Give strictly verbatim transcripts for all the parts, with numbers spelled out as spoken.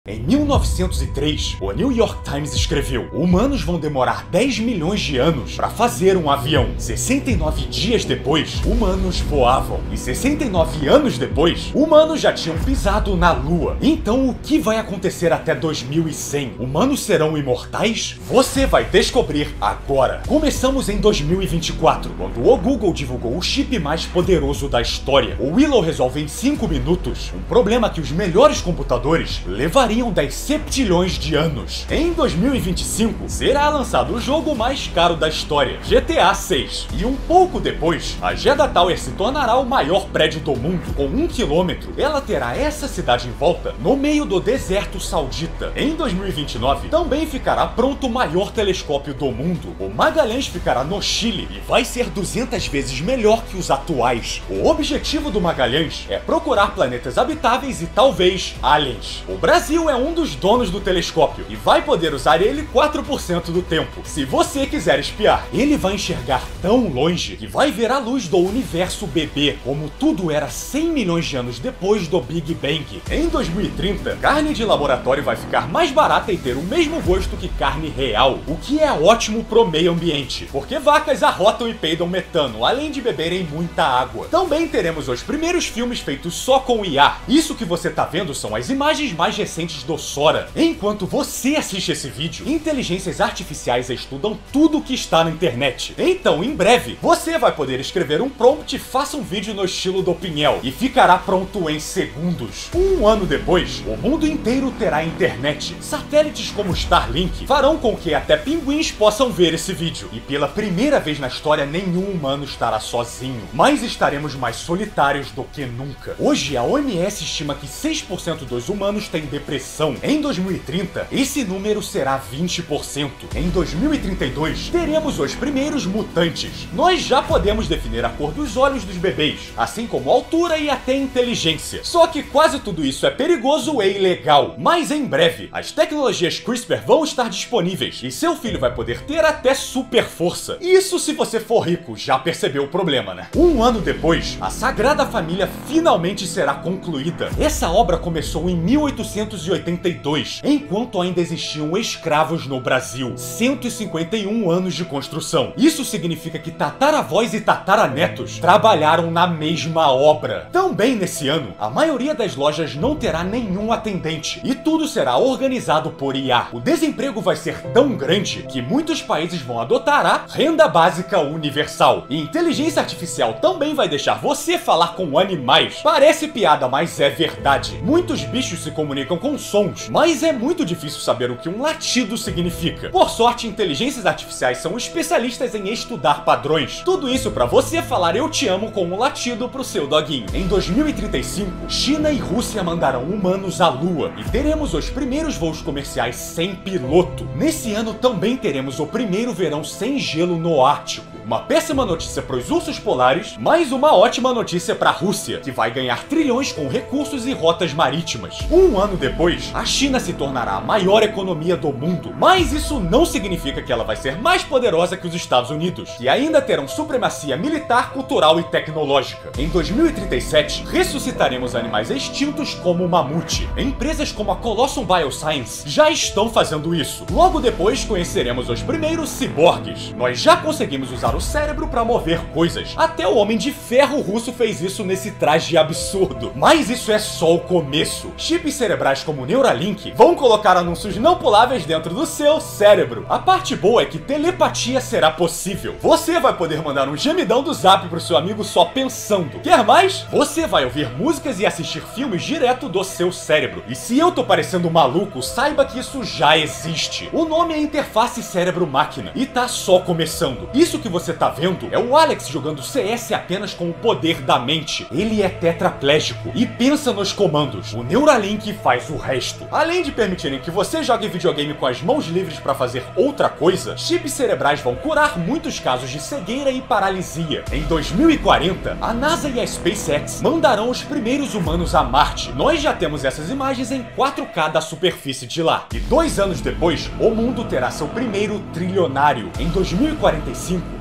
Em mil novecentos e três, o New York Times escreveu: humanos vão demorar dez milhões de anos para fazer um avião. sessenta e nove dias depois, humanos voavam. E sessenta e nove anos depois, humanos já tinham pisado na Lua. Então o que vai acontecer até dois mil e cem? Humanos serão imortais? Você vai descobrir agora. Começamos em dois mil e vinte e quatro, quando o Google divulgou o chip mais poderoso da história. O Willow resolve em cinco minutos um problema que os melhores computadores levariam dez septilhões de anos. Em dois mil e vinte e cinco, será lançado o jogo mais caro da história, G T A seis. E um pouco depois, a Jeddah Tower se tornará o maior prédio do mundo. Com um quilômetro, ela terá essa cidade em volta, no meio do deserto saudita. Em dois mil e vinte e nove, também ficará pronto o maior telescópio do mundo. O Magalhães ficará no Chile e vai ser duzentas vezes melhor que os atuais. O objetivo do Magalhães é procurar planetas habitáveis e talvez aliens. O Brasil é um dos donos do telescópio e vai poder usar ele quatro por cento do tempo. Se você quiser espiar, ele vai enxergar tão longe que vai ver a luz do universo bebê, como tudo era cem milhões de anos depois do Big Bang. Em dois mil e trinta, carne de laboratório vai ficar mais barata e ter o mesmo gosto que carne real, o que é ótimo pro meio ambiente, porque vacas arrotam e peidam metano, além de beberem muita água. Também teremos os primeiros filmes feitos só com I A. Isso que você tá vendo são as imagens mais recentes do Sora. Enquanto você assiste esse vídeo, inteligências artificiais estudam tudo que está na internet. Então, em breve, você vai poder escrever um prompt e faça um vídeo no estilo do Pinhel e ficará pronto em segundos. Um ano depois, o mundo inteiro terá internet. Satélites como Starlink farão com que até pinguins possam ver esse vídeo. E pela primeira vez na história, nenhum humano estará sozinho, mas estaremos mais solitários do que nunca. Hoje, a O M S estima que seis por cento dos humanos têm depressão. Em dois mil e trinta, esse número será vinte por cento. Em dois mil e trinta e dois, teremos os primeiros mutantes. Nós já podemos definir a cor dos olhos dos bebês, assim como a altura e até inteligência. Só que quase tudo isso é perigoso e ilegal. Mas em breve, as tecnologias CRISPR vão estar disponíveis e seu filho vai poder ter até super força. Isso se você for rico, já percebeu o problema, né? Um ano depois, a Sagrada Família finalmente será concluída. Essa obra começou em mil oitocentos e oitenta e dois, enquanto ainda existiam escravos no Brasil. cento e cinquenta e um anos de construção. Isso significa que tataravós e tataranetos trabalharam na mesma obra. Também nesse ano, a maioria das lojas não terá nenhum atendente e tudo será organizado por I A. O desemprego vai ser tão grande que muitos países vão adotar a renda básica universal. E inteligência artificial também vai deixar você falar com animais. Parece piada, mas é verdade. Muitos bichos se comunicam com sons, mas é muito difícil saber o que um latido significa. Por sorte, inteligências artificiais são especialistas em estudar padrões. Tudo isso para você falar eu te amo com um latido pro seu doguinho. Em dois mil e trinta e cinco, China e Rússia mandarão humanos à Lua e teremos os primeiros voos comerciais sem piloto. Nesse ano também teremos o primeiro verão sem gelo no Ártico. Uma péssima notícia para os ursos polares, mas uma ótima notícia para a Rússia, que vai ganhar trilhões com recursos e rotas marítimas. Um ano depois, a China se tornará a maior economia do mundo, mas isso não significa que ela vai ser mais poderosa que os Estados Unidos, que ainda terão supremacia militar, cultural e tecnológica. Em dois mil e trinta e sete, ressuscitaremos animais extintos como o mamute. Empresas como a Colossum Bioscience já estão fazendo isso. Logo depois, conheceremos os primeiros ciborgues. Nós já conseguimos usar o cérebro para mover coisas. Até o Homem de Ferro russo fez isso nesse traje absurdo. Mas isso é só o começo. Chips cerebrais como o Neuralink vão colocar anúncios não puláveis dentro do seu cérebro. A parte boa é que telepatia será possível. Você vai poder mandar um gemidão do Zap pro seu amigo só pensando. Quer mais? Você vai ouvir músicas e assistir filmes direto do seu cérebro. E se eu tô parecendo maluco, saiba que isso já existe. O nome é Interface Cérebro-Máquina e tá só começando. Isso que você tá vendo é o Alex jogando C S apenas com o poder da mente. Ele é tetraplégico e pensa nos comandos. O Neuralink faz o resto. Além de permitirem que você jogue videogame com as mãos livres para fazer outra coisa, chips cerebrais vão curar muitos casos de cegueira e paralisia. Em dois mil e quarenta, a NASA e a SpaceX mandarão os primeiros humanos a Marte. Nós já temos essas imagens em quatro K da superfície de lá. E dois anos depois, o mundo terá seu primeiro trilionário. Em dois mil e quarenta e cinco,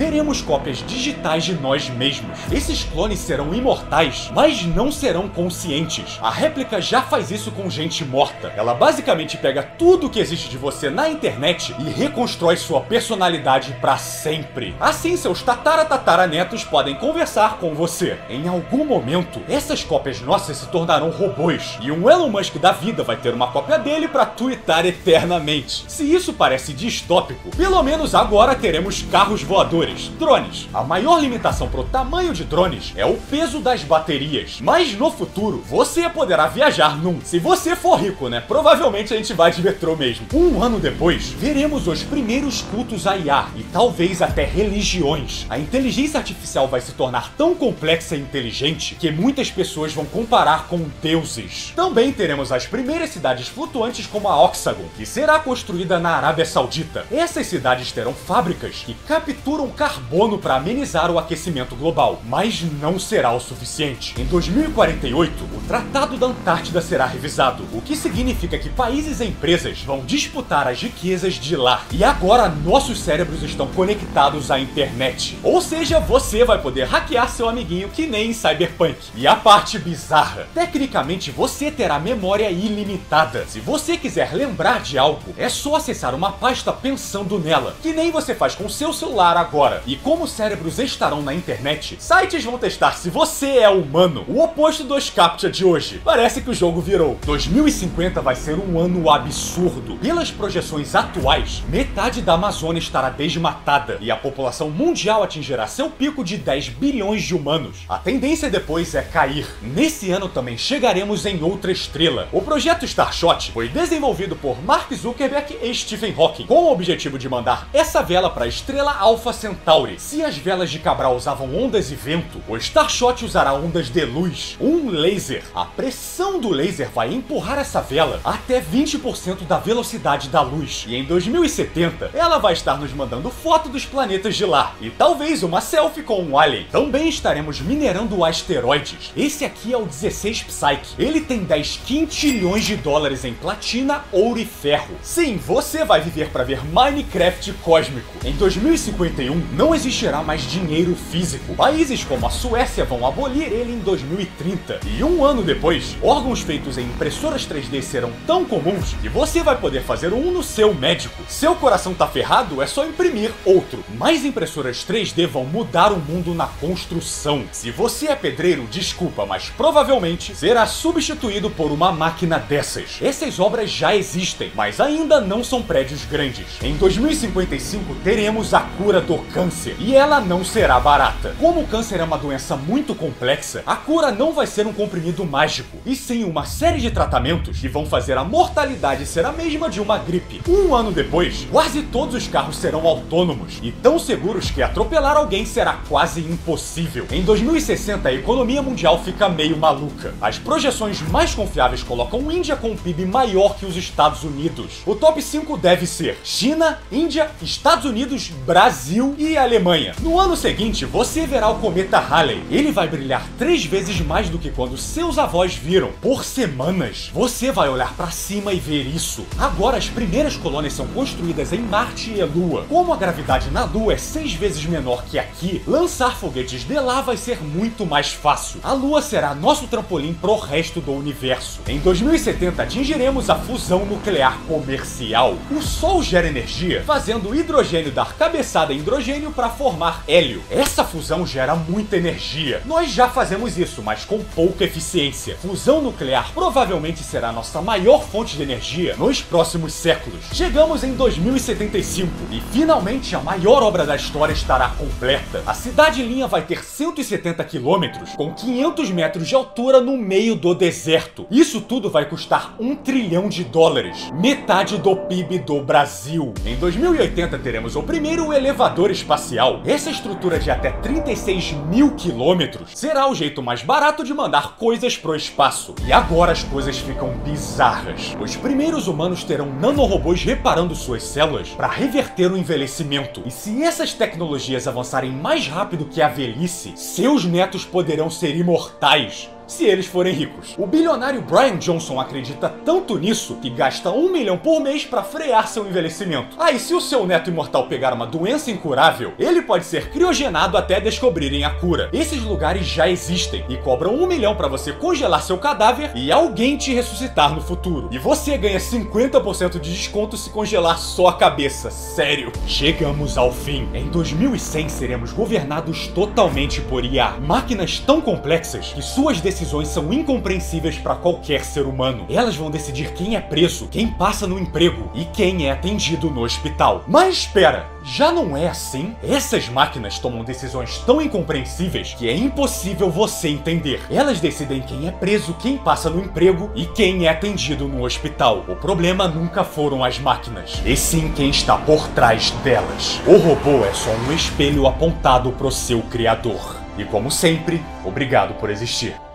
veremos cópias digitais de nós mesmos. Esses clones serão imortais, mas não serão conscientes. A réplica já faz isso com gente morta. Ela basicamente pega tudo que existe de você na internet e reconstrói sua personalidade para sempre. Assim, seus tatara-tatara-netos podem conversar com você. Em algum momento, essas cópias nossas se tornarão robôs, e um Elon Musk da vida vai ter uma cópia dele para twittar eternamente. Se isso parece distópico, pelo menos agora teremos carros voadores, drones. A maior limitação pro tamanho de drones é o peso das baterias, mas no futuro você poderá viajar num. Se você for rico, né? Provavelmente a gente vai de metrô mesmo. Um ano depois, veremos os primeiros cultos a I A e talvez até religiões. A inteligência artificial vai se tornar tão complexa e inteligente que muitas pessoas vão comparar com deuses. Também teremos as primeiras cidades flutuantes como a Oxagon, que será construída na Arábia Saudita. Essas cidades terão fábricas que capturam carbono para amenizar o aquecimento global, mas não será o suficiente. Em dois mil e quarenta e oito, o Tratado da Antártida será revisado, o que significa que países e empresas vão disputar as riquezas de lá. E agora nossos cérebros estão conectados à internet. Ou seja, você vai poder hackear seu amiguinho que nem em Cyberpunk. E a parte bizarra, tecnicamente você terá memória ilimitada. Se você quiser lembrar de algo, é só acessar uma pasta pensando nela, que nem você faz com seu celular agora. E como cérebros estarão na internet, sites vão testar se você é humano, o oposto dos CAPTCHA de hoje. Parece que o jogo virou. dois mil e cinquenta vai ser um ano absurdo. Pelas projeções atuais, metade da Amazônia estará desmatada e a população mundial atingirá seu pico de dez bilhões de humanos. A tendência depois é cair. Nesse ano também chegaremos em outra estrela. O projeto Starshot foi desenvolvido por Mark Zuckerberg e Stephen Hawking, com o objetivo de mandar essa vela para a estrela Alpha Centauri. Se as velas de Cabral usavam ondas e vento, o Starshot usará ondas de luz, um laser. A pressão do laser vai empurrar essa vela até vinte por cento da velocidade da luz. E em dois mil e setenta, ela vai estar nos mandando foto dos planetas de lá. E talvez uma selfie com um alien. Também estaremos minerando asteroides. Esse aqui é o dezesseis Psyche. Ele tem dez quintilhões de dólares em platina, ouro e ferro. Sim, você vai viver para ver Minecraft cósmico. Em dois mil e cinquenta e um, não existirá mais dinheiro físico. Países como a Suécia vão abolir ele em dois mil e trinta. E um ano depois, órgãos feitos em impressoras três D serão tão comuns que você vai poder fazer um no seu médico. Seu coração tá ferrado, é só imprimir outro. Mais impressoras três D vão mudar o mundo na construção. Se você é pedreiro, desculpa, mas provavelmente será substituído por uma máquina dessas. Essas obras já existem, mas ainda não são prédios grandes. Em dois mil e cinquenta e cinco teremos a cura do câncer, e ela não será barata. Como o câncer é uma doença muito complexa, a cura não vai ser um comprimido mágico, e sim uma série de tratamentos que vão fazer a mortalidade ser a mesma de uma gripe. Um ano depois, quase todos os carros serão autônomos, e tão seguros que atropelar alguém será quase impossível. Em dois mil e sessenta, a economia mundial fica meio maluca. As projeções mais confiáveis colocam Índia com um P I B maior que os Estados Unidos. O top cinco deve ser China, Índia, Estados Unidos, Brasil e Alemanha. No ano seguinte, você verá o cometa Halley. Ele vai brilhar três vezes mais do que quando seus avós viram. Por semanas, você vai olhar para cima e ver isso. Agora as primeiras colônias são construídas em Marte e Lua. Como a gravidade na Lua é seis vezes menor que aqui, lançar foguetes de lá vai ser muito mais fácil. A Lua será nosso trampolim pro resto do universo. Em dois mil e setenta atingiremos a fusão nuclear comercial. O Sol gera energia, fazendo o hidrogênio dar cabeçada em hidrogênio para formar hélio. Essa fusão gera muita energia. Nós já fazemos isso, mas com pouca eficiência. Fusão nuclear provavelmente será nossa maior fonte de energia nos próximos séculos. Chegamos em dois mil e setenta e cinco e finalmente a maior obra da história estará completa. A cidade-linha vai ter cento e setenta quilômetros, com quinhentos metros de altura no meio do deserto. Isso tudo vai custar um trilhão de dólares, metade do P I B do Brasil. Em dois mil e oitenta teremos o primeiro elevador espacial. Essa estrutura de até trinta e seis mil quilômetros será o jeito mais barato de mandar coisas pro espaço. E agora as coisas ficam bizarras. Os primeiros humanos terão nanorobôs reparando suas células para reverter o envelhecimento. E se essas tecnologias avançarem mais rápido que a velhice, seus netos poderão ser imortais. se eles forem ricos. O bilionário Brian Johnson acredita tanto nisso que gasta um milhão por mês para frear seu envelhecimento. Aí, ah, se o seu neto imortal pegar uma doença incurável, ele pode ser criogenado até descobrirem a cura. Esses lugares já existem e cobram um milhão para você congelar seu cadáver e alguém te ressuscitar no futuro. E você ganha cinquenta por cento de desconto se congelar só a cabeça. Sério. Chegamos ao fim. Em dois mil e cem seremos governados totalmente por I A. Máquinas tão complexas que suas decisões são incompreensíveis para qualquer ser humano. Elas vão decidir quem é preso, quem passa no emprego e quem é atendido no hospital. Mas espera, já não é assim? Essas máquinas tomam decisões tão incompreensíveis que é impossível você entender. Elas decidem quem é preso, quem passa no emprego e quem é atendido no hospital. O problema nunca foram as máquinas, e sim quem está por trás delas. O robô é só um espelho apontado pro seu criador. E como sempre, obrigado por existir.